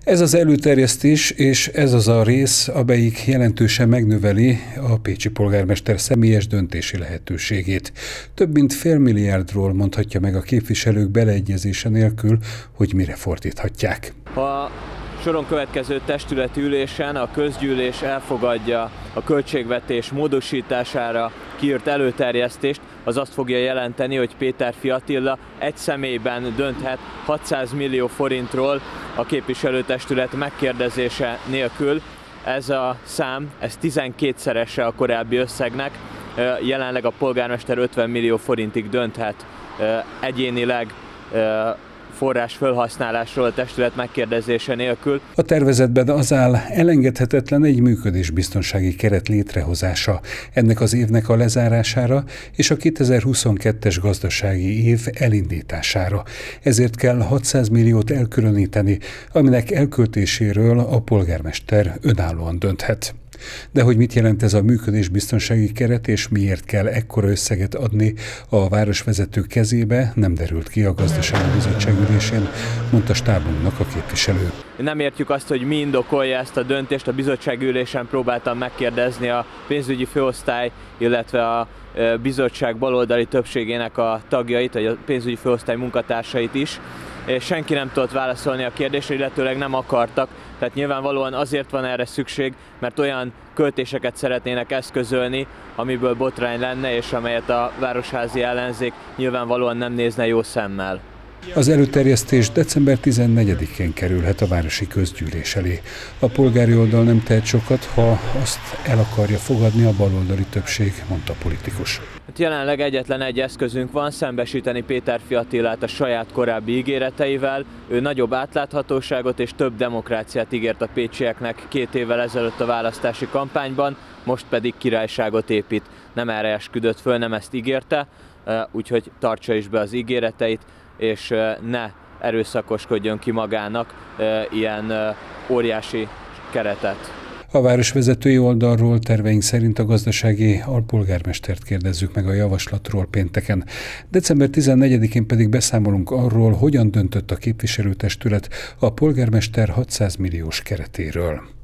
Ez az előterjesztés, és ez az a rész, amelyik jelentősen megnöveli a pécsi polgármester személyes döntési lehetőségét. Több mint $500 millió mondhatja meg a képviselők beleegyezése nélkül, hogy mire fordíthatják. A soron következő testületi ülésen a közgyűlés elfogadja a költségvetés módosítására kiírt előterjesztést, az azt fogja jelenteni, hogy Péterfi Attila egy személyben dönthet 600 millió forintról a képviselőtestület megkérdezése nélkül. Ez a szám, ez 12-szerese a korábbi összegnek, jelenleg a polgármester 50 millió forintig dönthet egyénileg forrás felhasználásról a testület megkérdezése nélkül. A tervezetben az áll, elengedhetetlen egy működésbiztonsági keret létrehozása, ennek az évnek a lezárására és a 2022-es gazdasági év elindítására. Ezért kell 600 milliót elkülöníteni, aminek elköltéséről a polgármester önállóan dönthet. De hogy mit jelent ez a működésbiztonsági keret, és miért kell ekkora összeget adni a városvezető kezébe, nem derült ki a gazdasági bizottság ülésén, mondta stábunknak a képviselő. Nem értjük azt, hogy mi indokolja ezt a döntést. A bizottság ülésen próbáltam megkérdezni a pénzügyi főosztály, illetve a bizottság baloldali többségének a tagjait, vagy a pénzügyi főosztály munkatársait is. Senki nem tudott válaszolni a kérdésre, illetőleg nem akartak, tehát nyilvánvalóan azért van erre szükség, mert olyan költéseket szeretnének eszközölni, amiből botrány lenne, és amelyet a városházi ellenzék nyilvánvalóan nem nézne jó szemmel. Az előterjesztés december 14-én kerülhet a városi közgyűlés elé. A polgári oldal nem tehet sokat, ha azt el akarja fogadni a baloldali többség, mondta a politikus. Jelenleg egyetlen egy eszközünk van, szembesíteni Péterfi Attilát a saját korábbi ígéreteivel. Ő nagyobb átláthatóságot és több demokráciát ígért a pécsieknek 2 évvel ezelőtt a választási kampányban, most pedig királyságot épít. Nem erre esküdött föl, nem ezt ígérte, úgyhogy tartsa is be az ígéreteit, és ne erőszakoskodjon ki magának ilyen óriási keretet. A városvezetői oldalról terveink szerint a gazdasági alpolgármestert kérdezzük meg a javaslatról pénteken. December 14-én pedig beszámolunk arról, hogyan döntött a képviselőtestület a polgármester 600 milliós keretéről.